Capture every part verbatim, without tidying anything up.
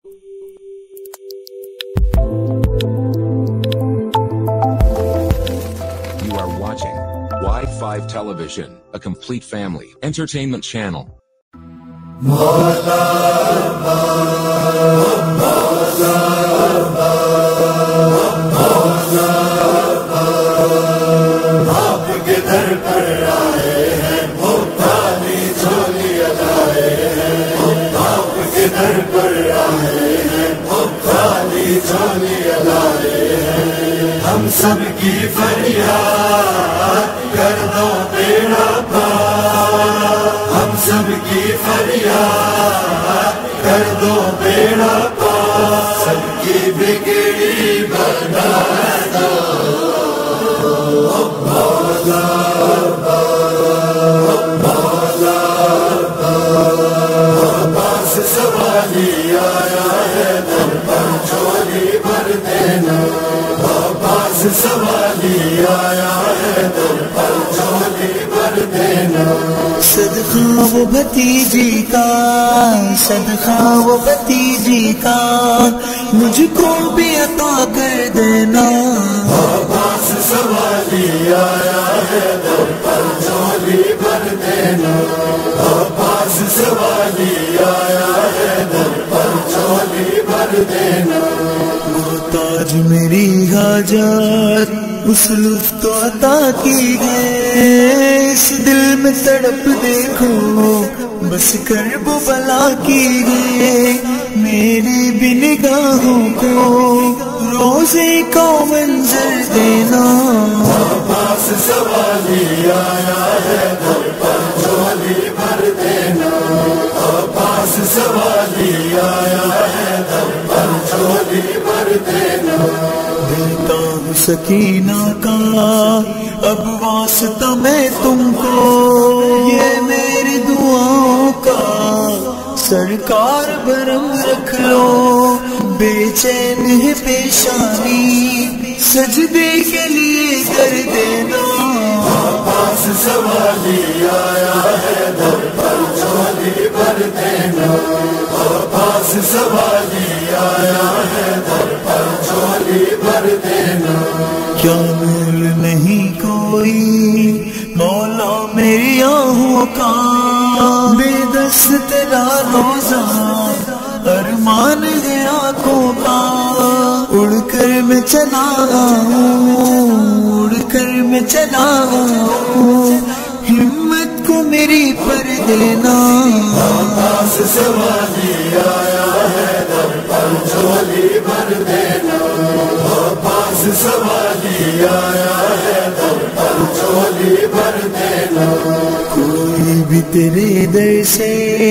You are watching Y five Television, a complete family entertainment channel. آپ کے در پر آئے ہیں مختاری جھولیاں لائے ہیں، آپ کے در پر آئے ہیں مختاری جھولیاں لائے ہیں، ہم سب کی فریاد کر دو بیڑا پار، ہم سب کی فریاد کر دو بیڑا پار، سب کی بگڑی بنا دو مولا مولا عباس سوالی آیا ہے در پر جھولی بھر دینا، عباس سوالی آیا ہے در پر جھولی بھر دینا، صدقہ وہ بھتیجی کا، صدقہ وہ بھتیجی کا، مجھ کو بھی عطا کر دینا، عباس سوالی آیا ہے در پر جھولی بھر دینا، عباس سوالی آیا ہے در پر جھولی بھر دینا، محتاج میری حاجت اس لطف تو عطا کی ہے، اس دل میں تڑپ دیکھو بس کرب و بلا کی ہے، میری بھی نگاہوں کو روزے کا منظر دینا، عباس سوالی آیا ہے در پر جھولی بھر دینا، عباس سوالی آیا ہے در پر جھولی بھر دینا، دیتا ہوں سکینہ کا اب واسطہ میں تم کو، یہ میری دعاؤں کا سرکار برم رکھ لو، بے چین ہے پیشانی سجدے کے لیے کر دینا، عباس سوالی آیا ہے در پر جھولی بھر دینا، عباس سوالی آیا ہے در پر جھولی بھر دینا، کیا مول نہیں کوئی مولا میری آہوں کا، بے دست تیرا روزہ ارمان ہے آنکھوں کا، اڑ کر میں چلا ہوں، اڑ کر میں چلا ہوں، ہمت کو میری پر دینا، عباس سوالی آیا ہے در پر جھولی بھر دینا، عباس سوالی آیا ہے در پر جھولی بھر دینا، کوئی بھی تیرے در سے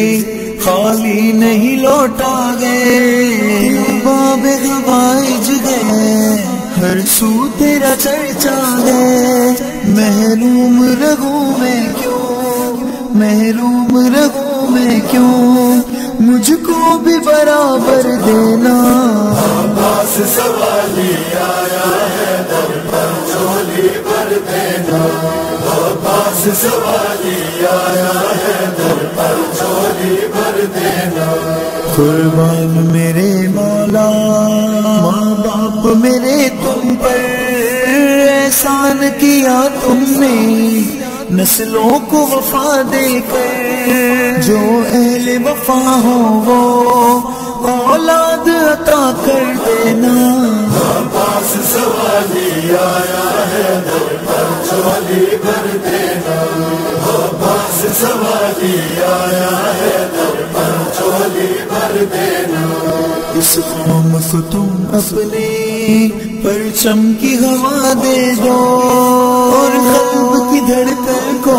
خالی نہیں لوٹا گئے، باب غوائج گئے ہر سو تیرا چرچا ہے، محروم رہوں میں کیوں، محروم رہوں میں کیوں، مجھ کو بھی برابر دینا، عباس سوالی آیا ہے در پر جھولی بھر دینا، عباس سوالی آیا ہے در پر جھولی بھر دینا، قربان میرے مولا ماں باپ میرے تم پر، احسان کیا تم نے نسلوں کو وفا دے کر، جو اہل وفا ہو وہ اولاد عطا کر دینا، عباس سوالی آیا ہے در پر جھولی بھر دینا، عباس سوالی آیا ہے در پر جھولی بھر دینا، اس قوم کو تم اپنے پرچم کی ہوا دے دو، اور قلب کی دھڑکن کو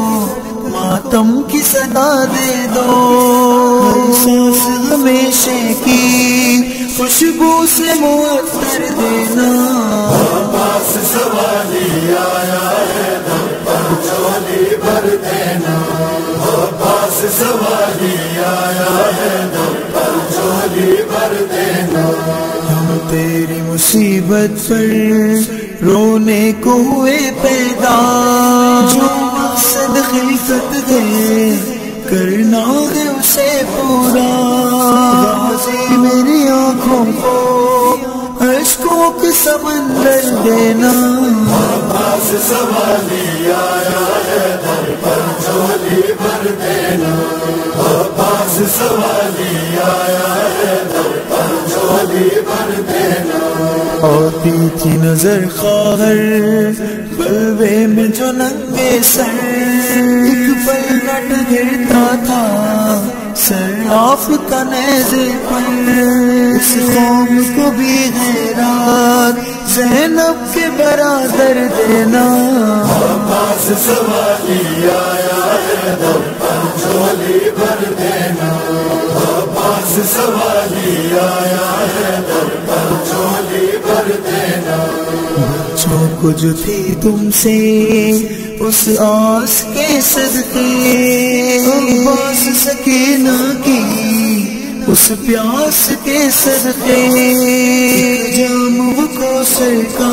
ماتم کی صدا دے دو، ہر سانس ہمیشہ کی خوشبو سے معطر دینا، عباس سوالی آیا ہے در پر جھولی بھر دینا، عباس سوالی آیا ہے در پر جھولی بھر دینا، ہم تیری مصیبت پر رونے کو ہوئے پیدا، جو مقصد خلقت ہے کرنا ہے اسے پورا، غازی میری سمندر دینا عباس سوالی آیا ہے در پر جھولی بھر دینا عباس سوالی آیا ہے در پر جھولی بھر دینا آتی تھی نظر خواہر بلوے میں جو ننگے سر ایک پل نٹ گرتا تھا سراف کا نیزے پر اس قوم کو بھی غیرات زینب کے برادر دینا عباس سوالی آیا ہے در پر جھولی بھر دینا عباس سوالی آیا ہے در پر جھولی بھر دینا بچوں کو جو تھی تم سے اس آس کے صدقے عباس سکینہ کی اس پیاس کے صدقے جام وہ کوثر کا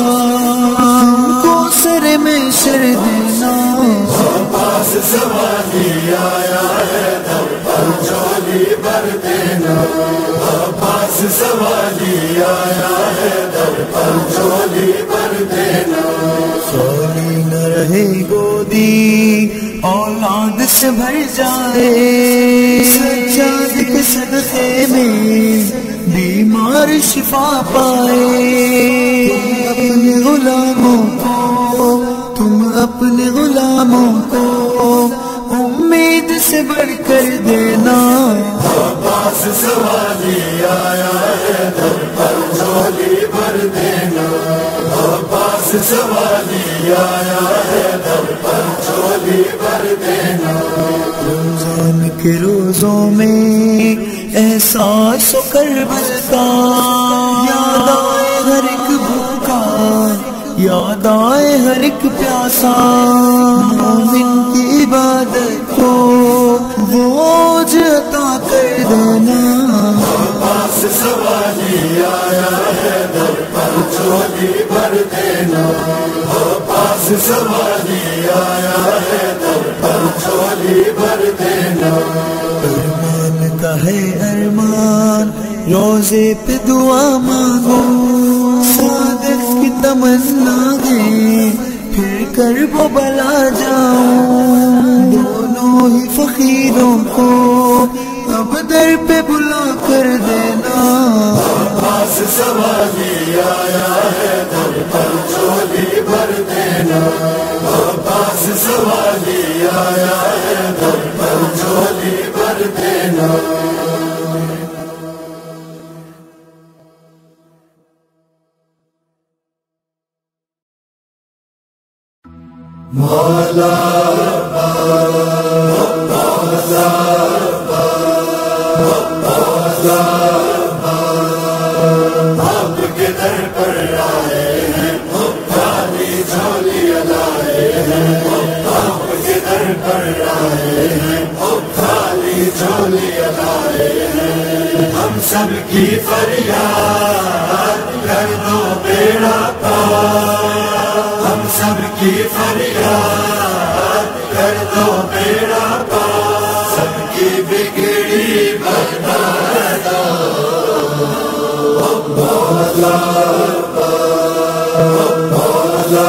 کوثر میں شر دینا عباس سوالی آیا ہے در پر جھولی بھر دینا عباس سوالی آیا ہے در پر جھولی بھر دینا خالی نہ رہے گودی اولاد سے بھر جائے سجاد کے صدقے میں بیمار شفا پائے تم اپنے غلاموں کو تم اپنے غلاموں کو امید سے بڑھ کر دینا عباس سوالی آیا ہے در پر جھولی بھر دینا عباس سوالی آیا ہے در پر جھولی بھر دینا رمضان کے روزوں میں احساس و کربل کا یاد آئے ہر ایک بھوکا یاد آئے ہر ایک پیاسا مومن کی عبادت کو بوجھ عطا کر دینا عباس سوالی آیا ہے در پر جھولی بھر دینا عباس سوالی آیا ہے در پر جھولی بھر دینا ارمان کا ہے ارمان روزے پہ دعا مانگو صادق کی تمنا ہے پھر کر وہ بلا جاؤں دونوں ہی فقیروں کو اب در پہ بلا کر دینا عباس سوالی آیا ہے در پر جھولی بھر دینا عباس سوالی آیا ہے در پر جھولی بھر دینا مولا مولا مولا آپ کے در پر آئے ہیں خالی جھولی لائے ہیں آپ کے در پر آئے ہیں خالی جھولی لائے ہیں ہم سب کی فریاد کر دو بیڑا پار ہم سب کی فریاد کر دو بیڑا پار سب کی بگڑی بنا دو مولا مولا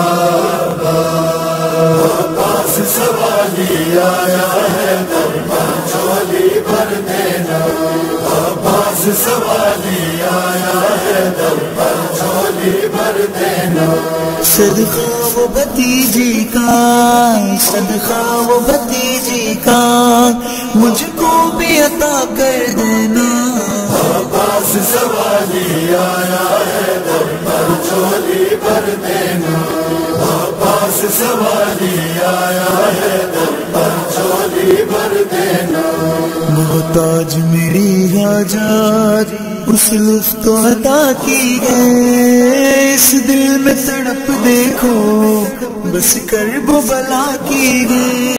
عباس سوالی آیا ہے در پر جھولی بھر دینا عباس سوالی آیا ہے در پر جھولی بھر دینا صدقہ وہ بھتیجی کا صدقہ وہ بھتیجی کا مجھ کو بھی عطا کر دینا عباس سوالی آیا ہے در پر جھولی بھر دینا عباس سوالی آیا ہے در پر جھولی بھر دینا محتاج میری حاجات اس لطف تو عطا کی ہے اس دل میں تڑپ دیکھو بس کرب و بلا کی ہے